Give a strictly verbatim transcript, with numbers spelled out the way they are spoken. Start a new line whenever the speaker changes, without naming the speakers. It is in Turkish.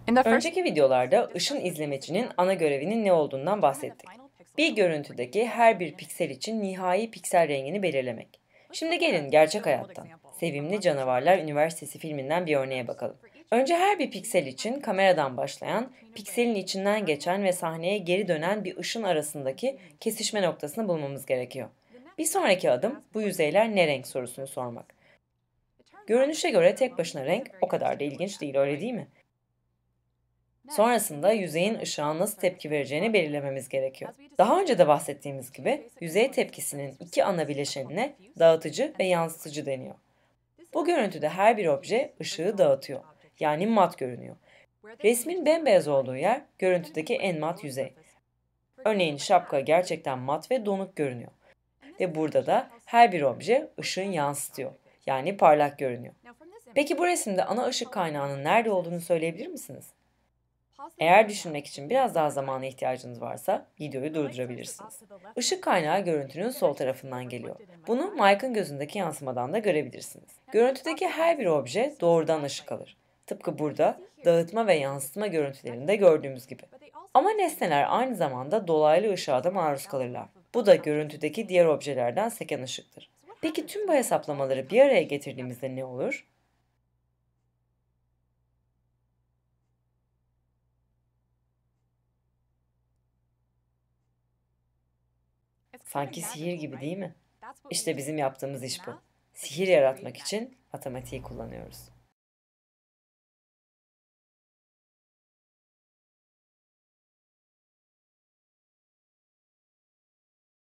Önceki videolarda ışın izlemecinin ana görevinin ne olduğundan bahsettik. Bir görüntüdeki her bir piksel için nihai piksel rengini belirlemek. Şimdi gelin gerçek hayattan, Sevimli Canavarlar Üniversitesi filminden bir örneğe bakalım. Önce her bir piksel için kameradan başlayan, pikselin içinden geçen ve sahneye geri dönen bir ışın arasındaki kesişme noktasını bulmamız gerekiyor. Bir sonraki adım bu yüzeyler ne renk sorusunu sormak. Görünüşe göre tek başına renk o kadar da ilginç değil, öyle değil mi? Sonrasında yüzeyin ışığa nasıl tepki vereceğini belirlememiz gerekiyor. Daha önce de bahsettiğimiz gibi yüzey tepkisinin iki ana bileşenine dağıtıcı ve yansıtıcı deniyor. Bu görüntüde her bir obje ışığı dağıtıyor, yani mat görünüyor. Resmin bembeyaz olduğu yer görüntüdeki en mat yüzey. Örneğin şapka gerçekten mat ve donuk görünüyor. Ve burada da her bir obje ışığın yansıtıyor, yani parlak görünüyor. Peki bu resimde ana ışık kaynağının nerede olduğunu söyleyebilir misiniz? Eğer düşünmek için biraz daha zamana ihtiyacınız varsa videoyu durdurabilirsiniz. Işık kaynağı görüntünün sol tarafından geliyor. Bunu Mike'ın gözündeki yansımadan da görebilirsiniz. Görüntüdeki her bir obje doğrudan ışık alır. Tıpkı burada dağıtma ve yansıtma görüntülerinde gördüğümüz gibi. Ama nesneler aynı zamanda dolaylı ışığa da maruz kalırlar. Bu da görüntüdeki diğer objelerden seken ışıktır. Peki tüm bu hesaplamaları bir araya getirdiğimizde ne olur? Sanki sihir gibi değil mi? İşte bizim yaptığımız iş bu. Sihir yaratmak için matematiği kullanıyoruz.